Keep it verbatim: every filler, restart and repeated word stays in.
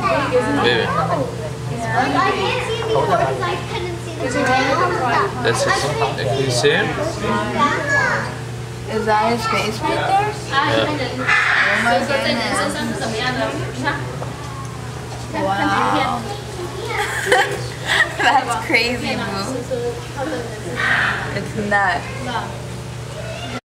Baby. Like, I can't see him before because I couldn't see the banana. That's his, can you see him? Is that his face right there? Yeah. Oh my goodness. Wow. That's crazy, boo. It's nuts.